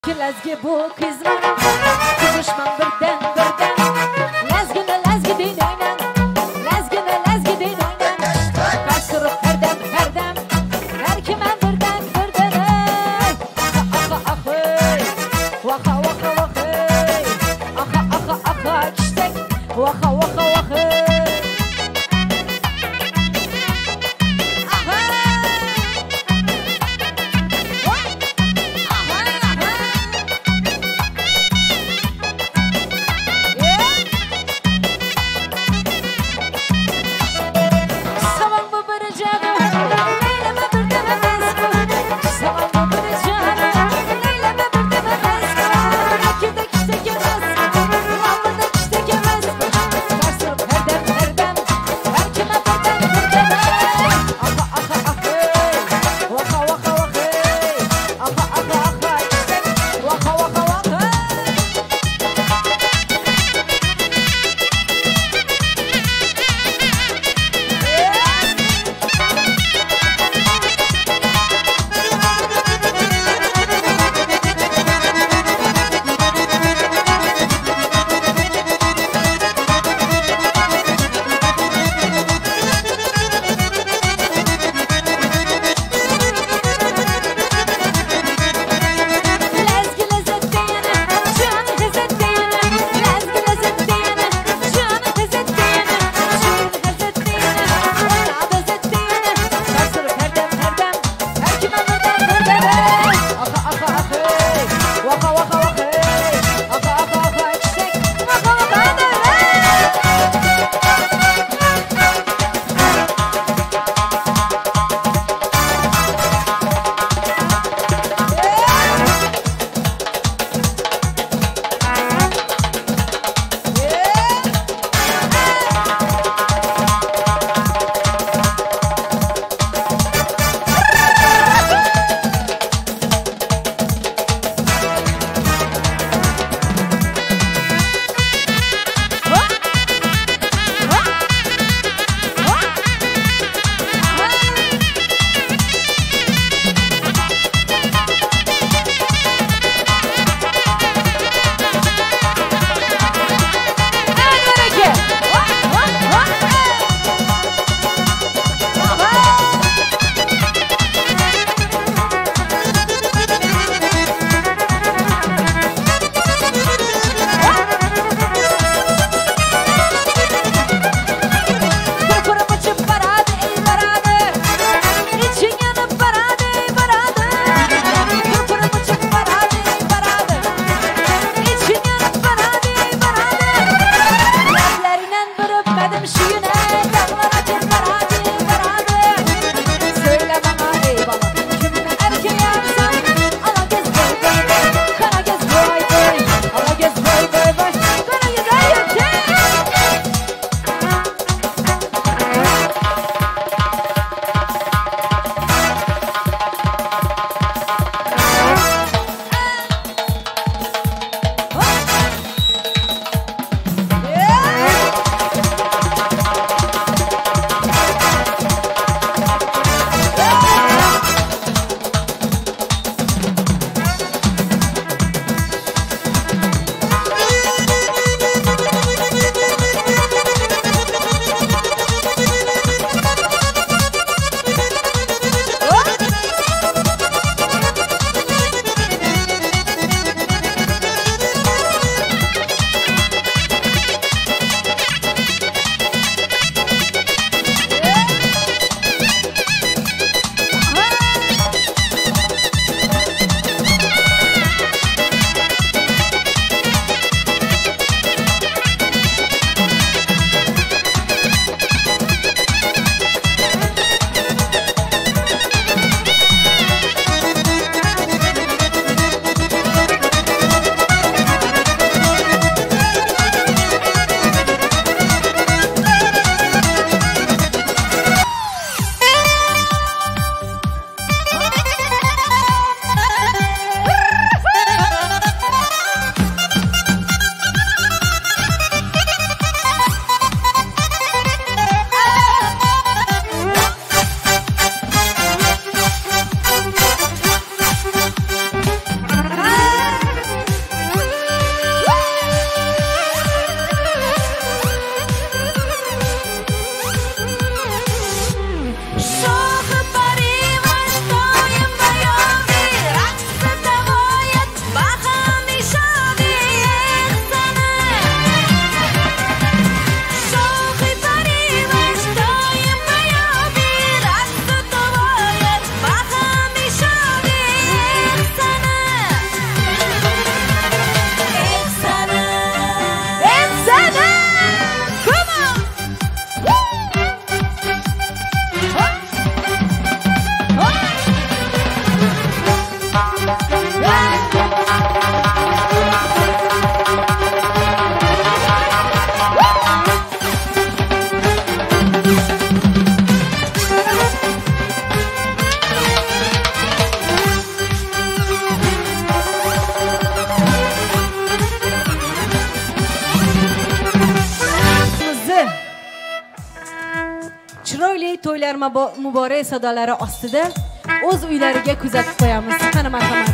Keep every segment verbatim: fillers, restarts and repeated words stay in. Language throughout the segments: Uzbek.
Lezgi bu kızlar kızışman birden birden Lezgine lezgi deyin oynan Lezgine lezgi deyin oynan Kaçtırıp her dem her dem Her kime birden birden ey Aha aha aha ey Vaka vaka vaka ey Aha aha aha kiştek Vaka vaka vaka ey to'ylar muborak sadolari ostida o'z uylariga kuzatib qo'yamiz. Qani marhamat.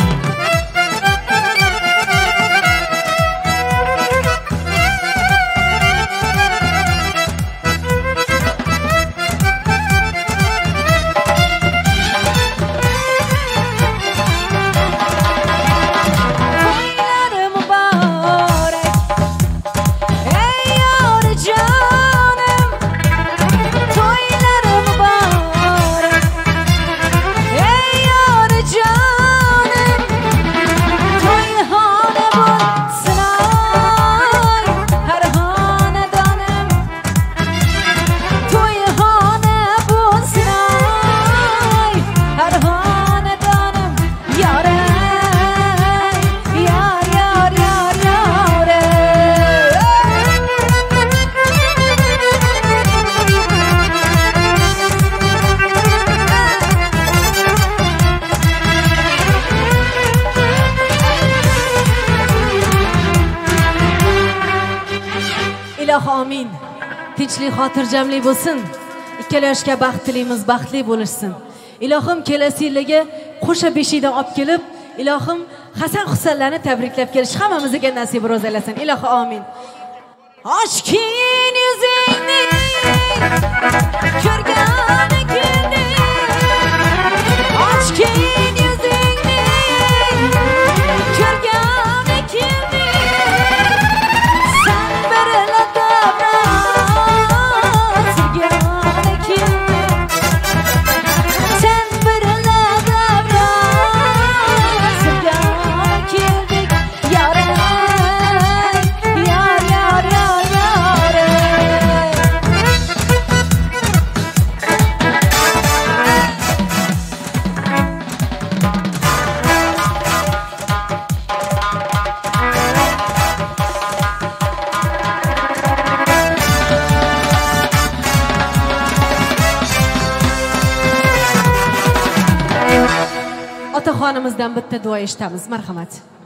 Amin. Tinchlik, xotirjamlik bo'lsin. Ikkala yoshga baxt tilaymiz, baxtli bo'lishsin. Ilohim kelasi yilga qo'sha beshikdan olib kelib, ilohim Hasan Husanlarni tabriklab kelish hammamizga nasib ro'z aylasin. Ilohi amin. Ochkin yuzingni ko'rgan kuni, ochkin yuzingni ko'rgan kuni, sen birlada otaxonimizdan bitta duo eshitamiz. Marhamat.